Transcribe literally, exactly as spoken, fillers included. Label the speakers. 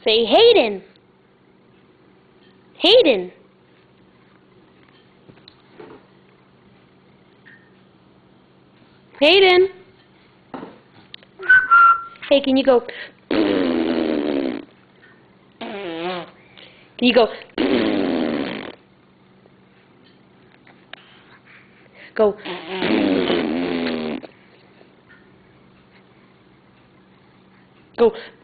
Speaker 1: Say Hayden. Hayden. Hayden. Hey, can you go? Can you go? Go. Go.